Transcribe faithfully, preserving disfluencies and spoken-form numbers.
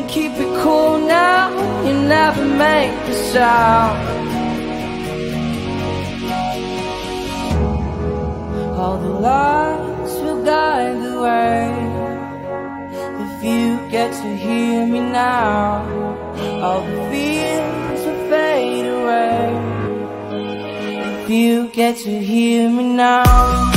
can keep it cool now. You never make a sound. All the lights will guide the way. If you get to hear me now, all the fears will fade away. If you get to hear me now.